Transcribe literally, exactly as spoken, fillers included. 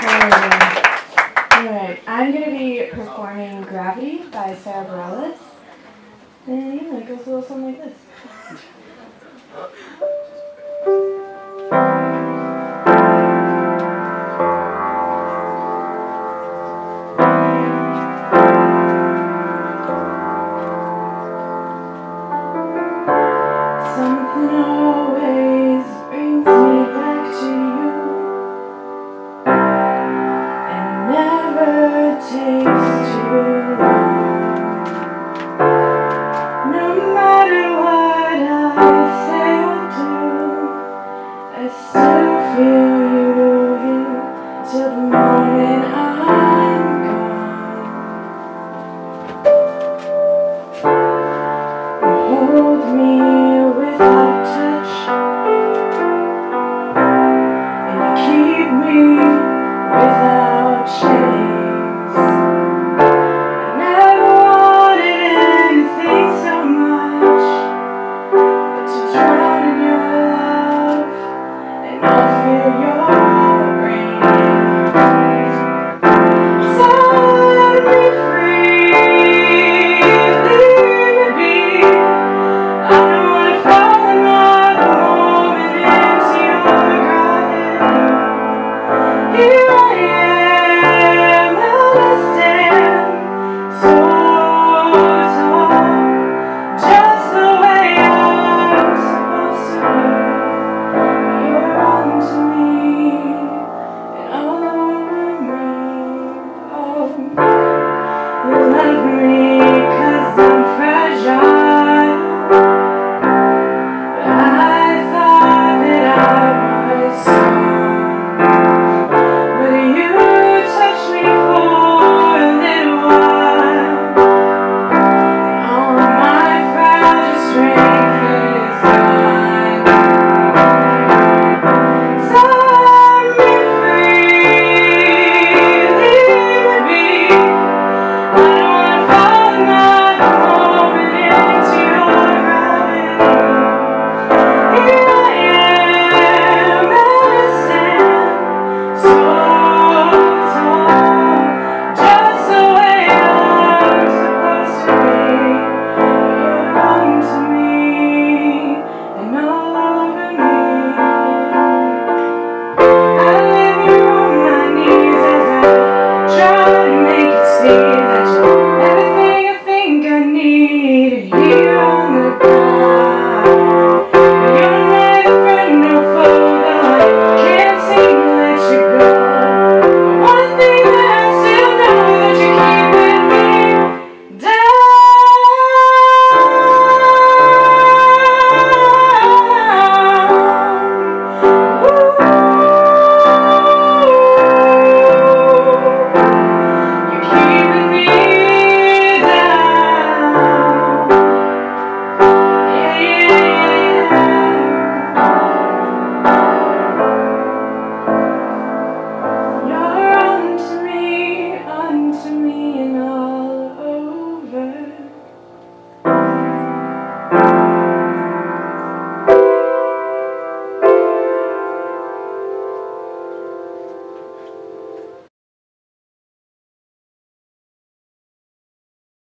Alright, I'm going to be performing Gravity by Sarah Bareilles. And you know, it goes a little something like this. Something always brings me back to you, and never takes too long. No matter what I say or do, I still feel you here till the moment I'm gone. You hold me without touch, and you keep me without chains. I never wanted anything so much but to drown in your love and not feel your rain. Set me free, leave me be. I don't wanna fall another moment into your gravity. Here